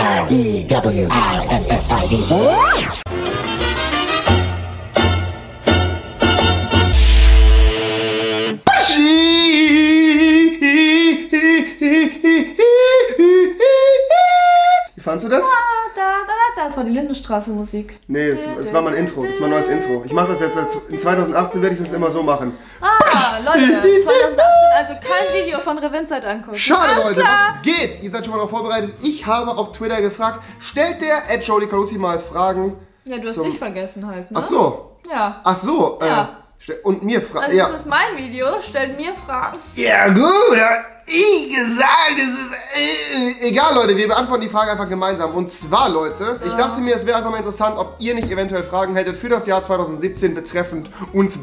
R-E-W-I-N-S-I-D. Wie fandst du das? Das war die Lindenstraße-Musik. Nee, es war mein Intro. Das ist mein neues Intro. Ich mache das jetzt, in 2018 werde ich das immer so machen. Leute, 2018 also kein Video von Revinzeit angucken. Schade, Alles Leute, klar. was geht? Ihr seid schon mal darauf vorbereitet. Ich habe auf Twitter gefragt, stellt der @JodyCarusi mal Fragen? Ja, du hast dich vergessen halt, ne? Ach so. Ja. Ach so. Ja. Und mir Fragen. Also Ja. das ist mein Video, stellt mir Fragen. Ja gut, ich gesagt, es ist egal, Leute, wir beantworten die Frage einfach gemeinsam. Und zwar, Leute, ich dachte mir, es wäre einfach mal interessant, ob ihr nicht eventuell Fragen hättet für das Jahr 2017 betreffend uns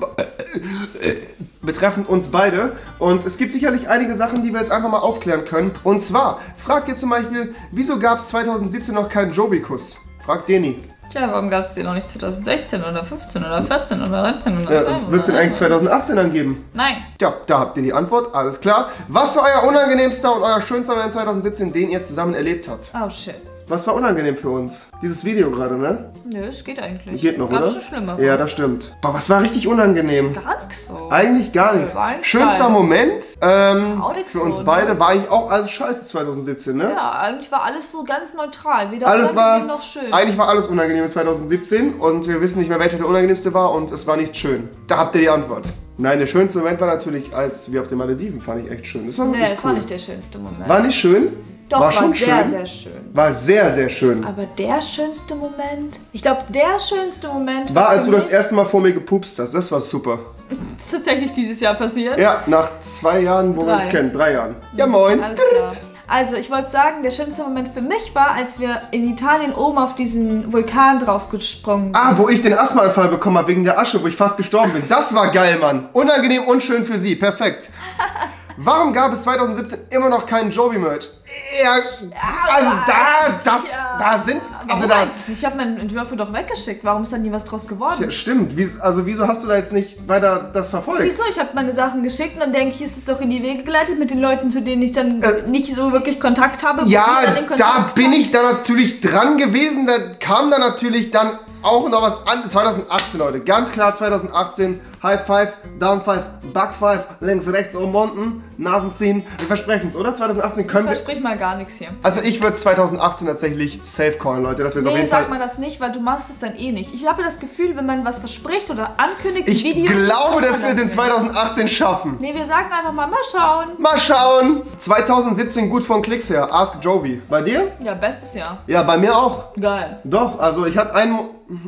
beide. Und es gibt sicherlich einige Sachen, die wir jetzt einfach mal aufklären können. Und zwar, fragt ihr zum Beispiel, wieso gab es 2017 noch keinen Jovi-Kuss? Fragt Deni. Tja, warum gab es den noch nicht 2016 oder 15 oder 14 oder 13 oder 12? Wird es den eigentlich 2018 angeben? Nein. Ja, da habt ihr die Antwort, alles klar. Was war euer unangenehmster und euer schönster Moment 2017, den ihr zusammen erlebt habt? Oh shit. Was war unangenehm für uns? Dieses Video gerade, ne? Nö, es geht eigentlich. Geht noch, Gab's oder? schon schlimmer. Ja, das stimmt. Boah, was war richtig unangenehm? Gar nichts so. Eigentlich gar nichts. War eigentlich Schönster geil. Moment Auch nix für uns so, beide ne? war eigentlich auch alles scheiße 2017, ne? Ja, eigentlich war alles so ganz neutral. Weder Alles unangenehm war, noch schön. eigentlich war alles unangenehm in 2017 und wir wissen nicht mehr, welcher der unangenehmste war und es war nicht schön. Da habt ihr die Antwort. Nein, der schönste Moment war natürlich, als wir auf den Malediven, fand ich echt schön. Das war wirklich Nee, es cool. war nicht der schönste Moment. War nicht schön? Doch, war war schon sehr, schön. sehr schön. War sehr, sehr schön. Aber der schönste Moment? Ich glaube, der schönste Moment War, als für du das mich- erste Mal vor mir gepupst hast. Das war super. Das ist tatsächlich dieses Jahr passiert. Ja, nach 2 Jahren, wo wir uns 3. kennen. 3 Jahren. Ja, moin. Alles klar. Also, ich wollte sagen, der schönste Moment für mich war, als wir in Italien oben auf diesen Vulkan draufgesprungen sind. Ah, wo ich den Asthmaanfall bekommen habe wegen der Asche, wo ich fast gestorben bin. Das war geil, Mann. Unangenehm und schön für sie. Perfekt. Warum gab es 2017 immer noch keinen Jovi-Merch? Ja, also da sind... Also da, Ich habe meinen Entwürfe doch weggeschickt. Warum ist dann nie was draus geworden? ja, stimmt. Wieso hast du da jetzt nicht weiter das verfolgt? Wieso? Ich habe meine Sachen geschickt und dann denke ich, ist es doch in die Wege geleitet mit den Leuten, zu denen ich dann nicht so wirklich Kontakt habe. wo die Ja, dann den Kontakt da bin haben. ich dann natürlich dran gewesen. Da kam dann natürlich dann auch noch was an. 2018, Leute. Ganz klar 2018. High Five, Down Five, Back Five, links, rechts, oben, unten, Nasen ziehen. Wir versprechen es, oder? 2018 können wir... Versprich mal gar nichts hier. Also ich würde 2018 tatsächlich safe callen, Leute. Dass wir es auf Nee, jeden Fall... sag mal das nicht, weil du machst es dann eh nicht. Ich habe das Gefühl, wenn man was verspricht oder ankündigt, Ich Videos, glaube, dann dass macht wir man es in nicht. 2018 schaffen. Nee, wir sagen einfach mal schauen. Mal schauen. 2017 gut von Klicks her. Ask Jovi. Bei dir? Ja, bestes Jahr. Ja, bei mir auch. Geil. Doch, also ich hatte einen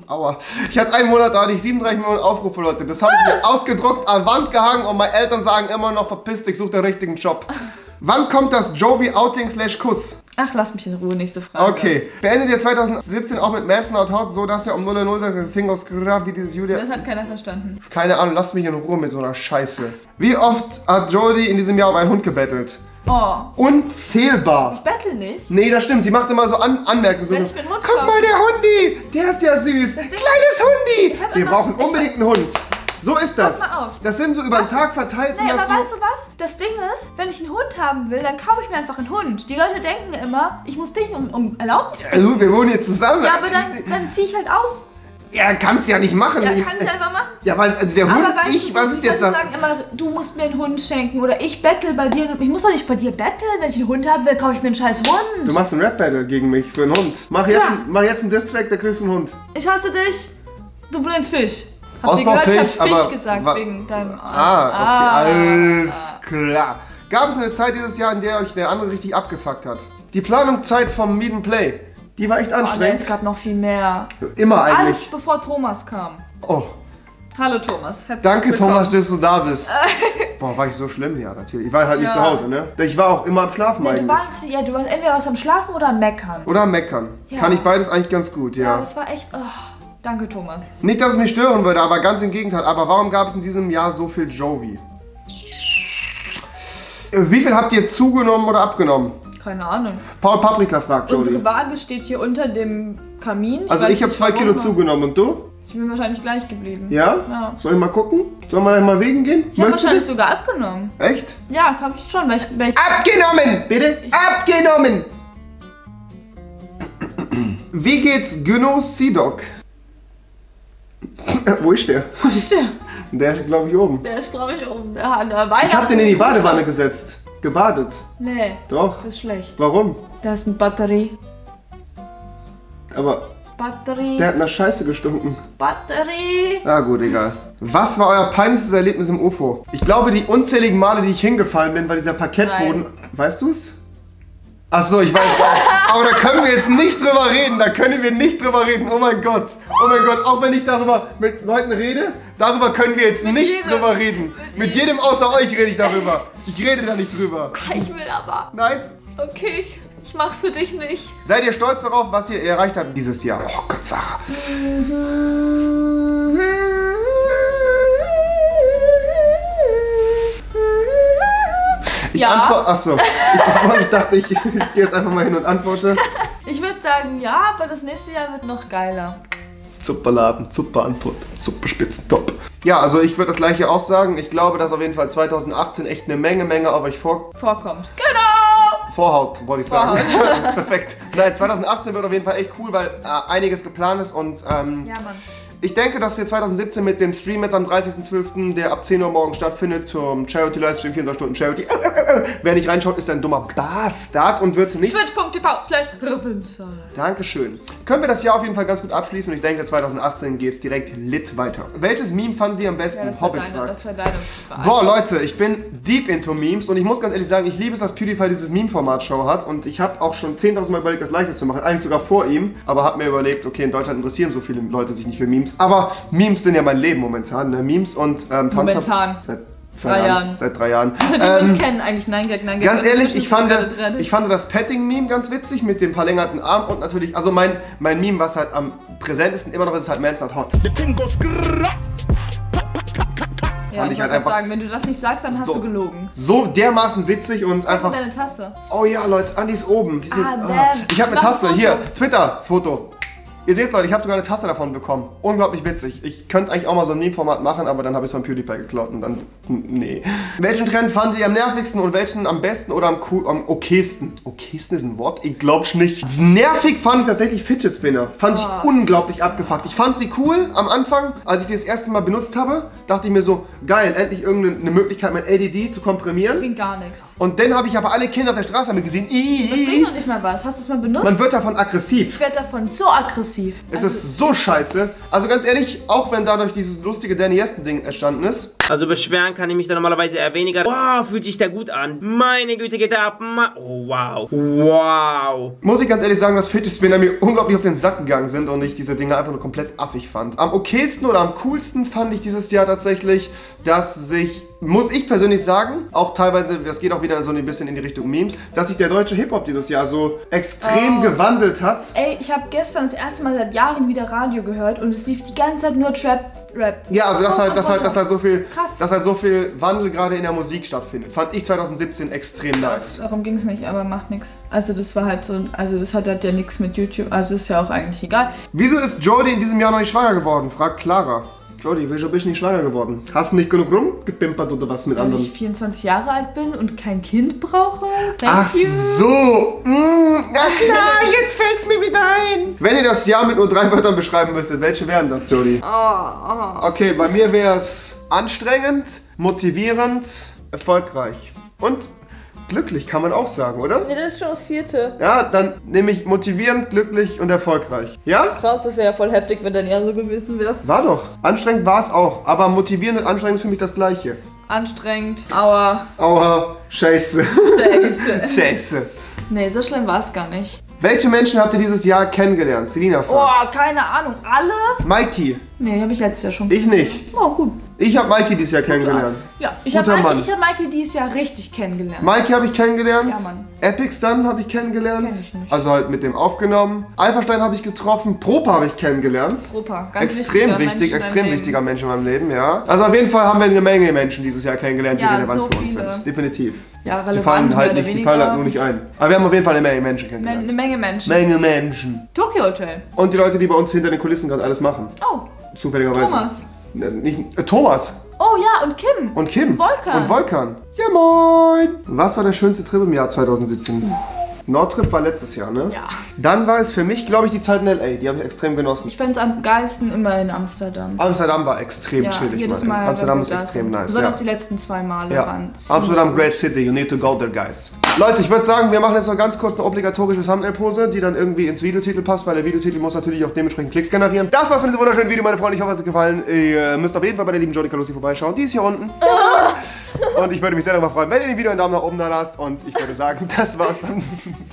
Monat, da hatte ich 37 Millionen Aufrufe, Leute. Das habe ich mir ausgedruckt, an Wand gehangen und meine Eltern sagen immer noch, verpiss dich, such den richtigen Job. Wann kommt das Jovi-Outing/Kuss? Ach, lass mich in Ruhe, nächste Frage. Okay. Beendet ihr 2017 auch mit Madsen Out Hot, so dass er um 0:0 das Sing aus wie dieses Julia... Das hat keiner verstanden. Keine Ahnung, lasst mich in Ruhe mit so einer Scheiße. Wie oft hat Jodie in diesem Jahr um einen Hund gebettelt? Oh, Unzählbar. ich bettel nicht. Nee, das stimmt. Sie macht immer so Anmerkungen. So, Wenn ich mir einen Hund guck kaufe. mal, der Hundi. Der ist ja süß. Kleines Hundi. hab Wir immer- brauchen unbedingt einen Hund. So ist das. Pass mal auf. Das sind so über den Tag verteilt. Sind Nee, aber das so, weißt du was? Das Ding ist, wenn ich einen Hund haben will, dann kaufe ich mir einfach einen Hund. Die Leute denken immer, ich muss dich um Erlaubnis bitten. also, wir wohnen jetzt zusammen. Ja, aber dann ziehe ich halt aus. Ja, kannst ja nicht machen. Ja, kann ich einfach machen. Ja, weil also der Hund, Aber weißt ich, du, was die ist jetzt... Leute sagen immer, du musst mir einen Hund schenken oder ich bettel bei dir. Ich muss doch nicht bei dir betteln. Wenn ich einen Hund haben will, kaufe ich mir einen scheiß Hund. Du machst ein Rap-Battle gegen mich für einen Hund. Mach jetzt einen Diss-Track, da kriegst du einen Hund. Ich hasse dich, du Blindfisch. Habt ihr gehört? Ich hab Fisch gesagt wegen deinem Arsch. Alles klar. Gab es eine Zeit dieses Jahr, in der euch der andere richtig abgefuckt hat? Die Planungszeit vom Meet and Play, die war echt Oh, nee, anstrengend. es gab noch viel mehr. Immer Alles eigentlich. bevor Thomas kam. Oh, Hallo Thomas. Herzlich danke willkommen. Thomas, dass du da bist. Boah, war ich so schlimm? Ja, natürlich. Ich war halt nie Ja. zu Hause, ne? Ich war auch immer am Schlafen Nee, eigentlich. du warst entweder was am Schlafen oder am Meckern. Oder am Meckern. Ja. Kann ich beides eigentlich ganz gut, Ja, ja. das war echt... Oh, danke Thomas. Nicht, dass es mich stören würde, aber ganz im Gegenteil. Aber warum gab es in diesem Jahr so viel Jovi? Wie viel habt ihr zugenommen oder abgenommen? Keine Ahnung. Paul Paprika fragt Jody. Unsere Waage steht hier unter dem Kamin. Also weiß ich habe nicht, 2 warum, Kilo aber zugenommen und du? Ich bin wahrscheinlich gleich geblieben. Ja? Ja. Soll ich mal gucken? Sollen wir gleich mal wegen gehen? Ich habe Möchtest du wahrscheinlich das? sogar abgenommen. Echt? Ja, kann ich schon, weil ich Abgenommen! Bitte? Abgenommen! Wie geht's Günno Sidok? Wo ist der? Der ist, glaube ich, oben. Der ist, glaube ich, oben. Der hat Weihnachten. Ich habe den in die Badewanne gesetzt. Gebadet. Nee. Doch. Das ist schlecht. Warum? Da ist eine Batterie. Aber Batterie. der hat nach Scheiße gestunken. Batterie. Ah gut, egal. Was war euer peinlichstes Erlebnis im UFO? Ich glaube, die unzähligen Male, die ich hingefallen bin, war dieser Parkettboden. Nein. Weißt du es? Ach so, ich weiß es auch. Aber da können wir jetzt nicht drüber reden. Da können wir nicht drüber reden. Oh mein Gott. Oh mein Gott. Auch wenn ich darüber mit Leuten rede, darüber können wir jetzt nicht jedem. drüber reden. Mit jedem außer euch rede ich darüber. Ich rede da nicht drüber. Ich will aber. Nein? Okay, ich mach's für dich nicht. Seid ihr stolz darauf, was ihr erreicht habt dieses Jahr? Oh Gott, Sarah. Ja. Achso. Ich dachte, ich gehe jetzt einfach mal hin und antworte. Ich würde sagen ja, aber das nächste Jahr wird noch geiler. Super Laden, super Antwort, super Spitzen, top. Ja, also ich würde das gleiche auch sagen. Ich glaube, dass auf jeden Fall 2018 echt eine Menge auf euch Vorkommt. Genau! vorhaut, wollte ich sagen. Perfekt. Nein, 2018 wird auf jeden Fall echt cool, weil einiges geplant ist und Ja, Mann. ich denke, dass wir 2017 mit dem Stream jetzt am 30.12., der ab 10 Uhr morgen stattfindet, zum Charity-Livestream, 24 Stunden Charity. Wer nicht reinschaut, ist ein dummer Bastard und wird nicht... Twitch.tv/Rippenside. Dankeschön. Können wir das Jahr auf jeden Fall ganz gut abschließen und ich denke, 2018 geht es direkt lit weiter. Welches Meme fandet ihr am besten? Ja, Hobbit fragt. das war deine Frage. Boah, Leute, ich bin deep into Memes und ich muss ganz ehrlich sagen, ich liebe es, dass PewDiePie dieses Meme-Format-Show hat und ich habe auch schon 10.000 Mal überlegt, das gleiche zu machen, eigentlich sogar vor ihm, aber habe mir überlegt, okay, in Deutschland interessieren so viele Leute sich nicht für Memes, aber Memes sind ja mein Leben momentan, ne? Memes und Momentan. Seit 3 Jahren. Seit 3 Jahren. Die uns kennen eigentlich, nein, Gag. Ganz ehrlich, ich fand das Petting-Meme ganz witzig mit dem verlängerten Arm und natürlich, also mein Meme, was halt am präsentesten immer noch ist halt Man's Not Hot. Ja, ich wollte sagen, wenn du das nicht sagst, dann hast du gelogen. So dermaßen witzig und einfach... deine Tasse. Oh ja, Leute, Andi ist oben. Die sind, damn. Ich habe eine Mach Tasse, ein Foto. hier, Twitter-Foto. Ihr seht, Leute, ich habe sogar eine Tasse davon bekommen. Unglaublich witzig. Ich könnte eigentlich auch mal so ein Meme-Format machen, aber dann habe ich es von PewDiePie geklaut und dann... Nee. Welchen Trend fandet ihr am nervigsten und welchen am besten oder am okaysten? Okaysten ist ein Wort? Ich glaub's nicht. Nervig fand ich tatsächlich Fidget Spinner. Fand ich unglaublich abgefuckt. Ich fand sie cool am Anfang, als ich sie das erste Mal benutzt habe. Dachte ich mir so, geil, endlich irgendeine Möglichkeit, mein ADD zu komprimieren. Bringt gar nichts. Und dann habe ich aber alle Kinder auf der Straße damit gesehen. Das bringt noch nicht mal was. Hast du es mal benutzt? Man wird davon aggressiv. Ich werde davon so aggressiv. Es ist so scheiße. Also ganz ehrlich, auch wenn dadurch dieses lustige Danny Yesten-Ding entstanden ist. Also beschweren kann ich mich da normalerweise eher weniger. Wow, fühlt sich der gut an. Meine Güte, geht der ab. Oh, wow. Wow. Muss ich ganz ehrlich sagen, dass Fidget Spinner mir unglaublich auf den Sack gegangen sind und ich diese Dinger einfach nur komplett affig fand. Am okaysten oder am coolsten fand ich dieses Jahr tatsächlich, dass sich, muss ich persönlich sagen, auch teilweise, das geht auch wieder so ein bisschen in die Richtung Memes, dass sich der deutsche Hip-Hop dieses Jahr so extrem gewandelt hat. Ey, ich habe gestern das erste Mal seit Jahren wieder Radio gehört und es lief die ganze Zeit nur Trap-Rap. Ja, also dass halt so viel, Krass. dass halt so viel Wandel gerade in der Musik stattfindet. Fand ich 2017 extrem nice. Darum ging es nicht, aber macht nichts. Also das war halt so, also das hat halt ja nichts mit YouTube, also ist ja auch eigentlich egal. Wieso ist Jodie in diesem Jahr noch nicht schwanger geworden? Fragt Clara. Jodie, wieso bist du nicht schwanger geworden? Hast du nicht genug rumgepimpert oder was mit Weil anderen? ich 24 Jahre alt bin und kein Kind brauche. Ach so. Na klar, jetzt fällt's mir wieder ein. Wenn ihr das Jahr mit nur 3 Wörtern beschreiben müsstet, welche wären das, Jodie? Okay, bei mir wäre es anstrengend, motivierend, erfolgreich und glücklich, kann man auch sagen, oder? Ja, das ist schon das 4. Ja, dann nehme ich motivierend, glücklich und erfolgreich. Ja? Krass, das wäre ja voll heftig, wenn dein Jahr so gewesen wäre. War doch. Anstrengend war es auch, aber motivierend und anstrengend ist für mich das Gleiche. Anstrengend, aua, Aua, Scheiße. Scheiße. Scheiße. Nee, so schlimm war es gar nicht. Welche Menschen habt ihr dieses Jahr kennengelernt? Selina fragt. Oh, keine Ahnung. Alle? Mikey. Nee, habe ich letztes Jahr schon. Ich nicht. Oh, gut. Ich habe Mikey dieses Jahr kennengelernt. Ja, ich Guter habe Mann. Mikey dieses Jahr richtig kennengelernt. Mikey habe ich kennengelernt. Ja, Mann. Epix dann habe ich kennengelernt. Kenn ich nicht. Also halt mit dem aufgenommen. Alphastein habe ich getroffen. Propa habe ich kennengelernt. Super, ganz Extrem wichtiger wichtig, Mensch in extrem meinem wichtiger Mensch in meinem Leben, ja. Also auf jeden Fall haben wir eine Menge Menschen dieses Jahr kennengelernt, die Ja, relevant so für uns viele. sind. Definitiv. Ja, relevant, Sie fallen halt mehr nicht, oder sie fallen halt weniger. nur nicht ein. Aber wir haben auf jeden Fall eine Menge Menschen kennengelernt. Eine Menge Menschen. Menge Menschen. Tokyo Hotel. Und die Leute, die bei uns hinter den Kulissen gerade alles machen. Oh, Zufälligerweise. Thomas. Thomas. Oh ja, und Kim. Und Kim. Volkan. Und Volkan. Ja moin. Was war der schönste Trip im Jahr 2017? Nordtrip war letztes Jahr, ne? Ja. Dann war es für mich, glaube ich, die Zeit in L.A. Die habe ich extrem genossen. Ich fand es am geilsten immer in Amsterdam. Amsterdam war extrem chillig. Jedes Mal. Amsterdam ist extrem nice. Besonders die letzten 2 Male waren es. Amsterdam, great city. You need to go there, guys. Leute, ich würde sagen, wir machen jetzt noch ganz kurz eine obligatorische Thumbnail-Pose, die dann irgendwie ins Videotitel passt, weil der Videotitel muss natürlich auch dementsprechend Klicks generieren. Das war's mit diesem wunderschönen Video, meine Freunde. Ich hoffe, es hat euch gefallen. Ihr müsst auf jeden Fall bei der lieben Jodie Calusi vorbeischauen. Die ist hier unten. Und ich würde mich sehr darüber freuen, wenn ihr dem Video einen Daumen nach oben da lasst. Und ich würde sagen, das war's von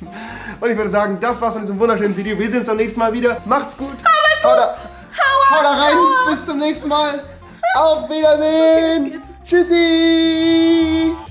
diesem wunderschönen Video. Wir sehen uns beim nächsten Mal wieder. Macht's gut. Hau da rein. Bis zum nächsten Mal. Auf Wiedersehen. Tschüssi.